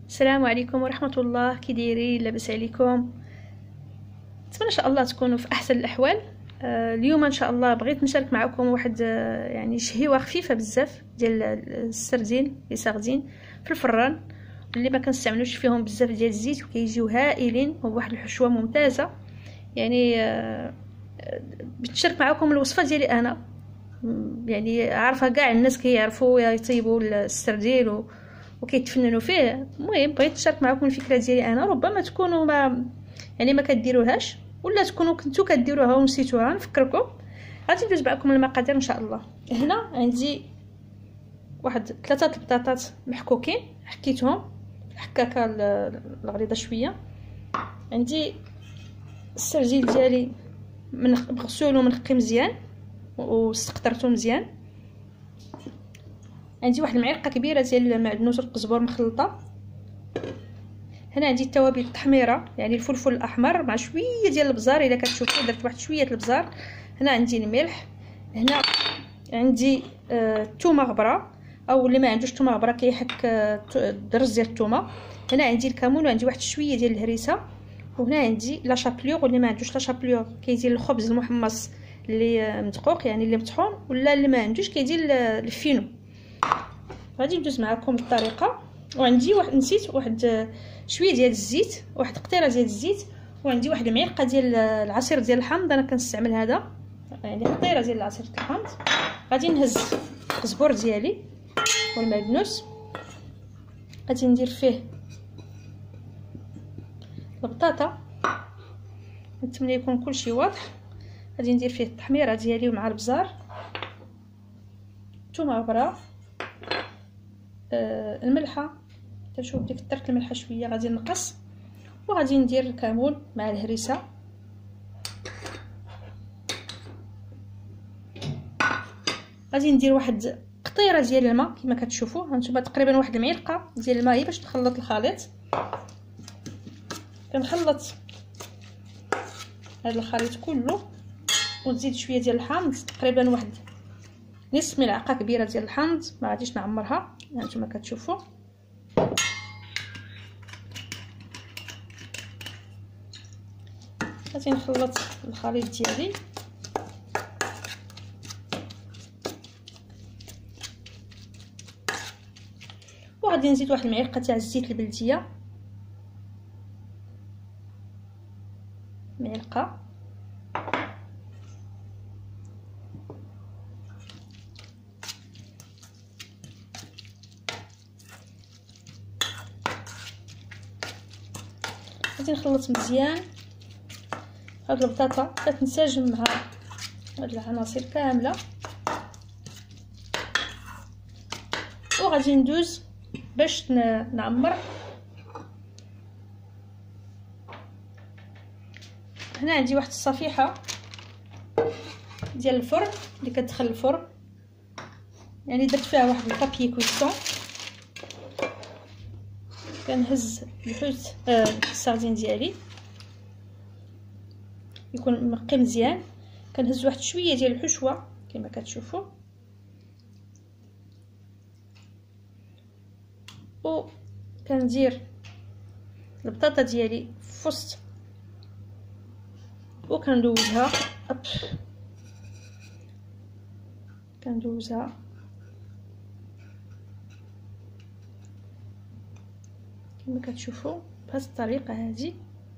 السلام عليكم ورحمة الله. كي دايرين؟ لاباس عليكم؟ نتمنى ان شاء الله تكونوا في احسن الاحوال. اليوم ان شاء الله بغيت نشارك معكم واحد يعني شهيوه خفيفه بزاف ديال السردين لي ساردين في الفران، اللي ما كنستعملوش فيهم بزاف ديال الزيت وكيجيو هائلين، هو واحد الحشوه ممتازه. يعني بنشارك معكم الوصفه ديالي انا، يعني عارفه كاع الناس كيعرفوا يطيبوا السردين وكيتفننوا فيه. المهم بغيت نشارك معكم الفكره ديالي انا، ربما تكونوا ما كديروهاش، ولا تكونوا كنتو كديروها ونسيتوها. نفكركم، غادي ندوز معكم المقادير ان شاء الله. هنا عندي واحد 3 البطاطات محكوكين، حكيتهم الحكاكه الغليظه شويه. عندي السردين ديالي مغسول ومنقي مزيان وسقطرته مزيان. عندي واحد المعلقه كبيره ديال المعدنوس والقزبور مخلطه. هنا عندي التوابل التحميره، يعني الفلفل الاحمر مع شويه ديال البزار، الا كتشوفوا درت واحد شويه البزار. هنا عندي الملح. هنا عندي الثومه غبره، او اللي ما عندوش ثومه غبره كيحك الدرز ديال الثومه. هنا عندي الكمون، وعندي واحد شويه ديال الهريسه. وهنا عندي لا شابليغ، واللي ما عندوش لا شابليغ كيدير الخبز المحمص اللي مدقوق، يعني اللي مطحون، ولا اللي ما عندوش كيدير الفينو. غادي ندوز معكم الطريقه. وعندي نسيت واحد شويه ديال الزيت، واحد قطيره ديال الزيت، وعندي واحد المعلقه ديال العصير ديال الحامض. انا كنستعمل هذا، يعني قطيره ديال العصير ديال الحامض. غادي نهز القزبور ديالي والمعدنوس، غادي ندير فيه البطاطا، نتمنى يكون كلشي واضح. غادي ندير فيه التحميره ديالي مع البزار، ثومه غبره، الملحه. تشوف ديك كثرت الملحه شويه، غادي نقص. وغادي ندير الكمون مع الهريسه. غادي ندير واحد قطيره ديال الماء كما كتشوفوا هانتوما، تقريبا واحد المعلقه ديال الماء باش نخلط الخليط. كنخلط هذا الخليط كله، ونزيد شويه ديال الحامض، تقريبا واحد نصف ملعقه كبيره ديال الحامض، ما غاديش نعمرها هانتوما كتشوفوا. غادي نخلط الخليط ديالي. وغادي نزيد واحد المعلقه تاع الزيت البلديه، معلقه. غادي نخلط مزيان هاد البطاطا كتنسجم مع هاد العناصر كامله. وغادي ندوز باش نعمر. هنا عندي واحد الصفيحه ديال الفرن اللي كتدخل الفرن، يعني درت فيها واحد البابي كويسون. كنهز الحوت الساردين ديالي يكون منقي مزيان. كنهز واحد شويه ديال الحشوه كما كتشوفوا، وكندير البطاطا ديالي في وسط، وكندوزها كما كتشوفوا بهذه الطريقه هذه.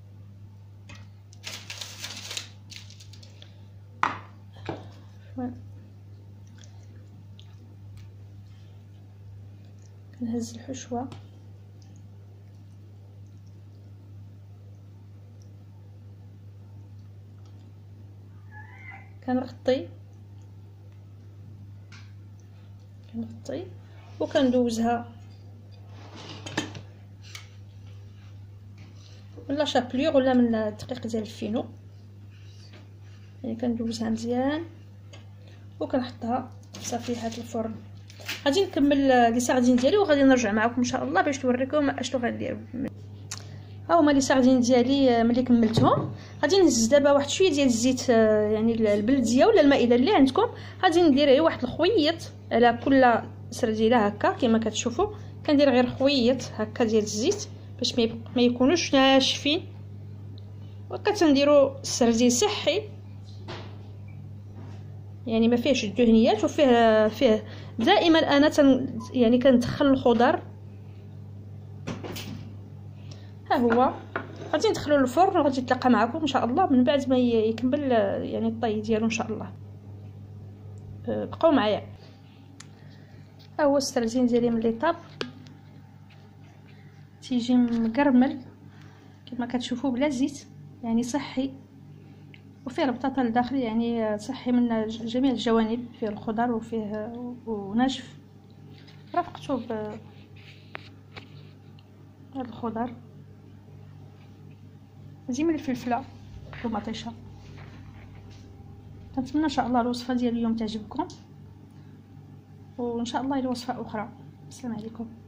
كنهز الحشوه كنغطي وكندوزها ولا شابليغ ولا من الدقيق ديال الفينو، يعني كندوزها مزيان وكنحطها في صفيحه الفرن. غادي نكمل لي ساردين ديالي وغادي نرجع معكم ان شاء الله باش نوريكم اشنو غندير. ها هما لي ساردين ديالي ملي كملتهم. غادي نهز دابا واحد شويه ديال الزيت، يعني البلديه ولا المائده اللي عندكم. غادي ندير واحد الخويط على كل سرديله هكا كما كتشوفوا، كندير غير خويط هكا ديال الزيت باش ما يكونوش ناشفين، وكتنديروا السردين صحي يعني ما فيهش الدهنيات، وفيه دائما انا يعني كندخل الخضر. ها هو غادي ندخلو للفرن وغادي نتلاقى معكم ان شاء الله من بعد ما يكمل يعني الطي ديالو ان شاء الله. بقاو معايا. ها هو السردين ديالي ملي طاب تيجي مقرمل كما كتشوفوا بلا زيت، يعني صحي وفيه البطاطا لداخل يعني صحي من جميع الجوانب، فيه الخضر وفيه وناشف. رافقته بهاد الخضر زي من الفلفله والمطيشه. كنتمنى ان شاء الله الوصفه ديال اليوم تعجبكم، وان شاء الله الى وصفه اخرى. السلام عليكم.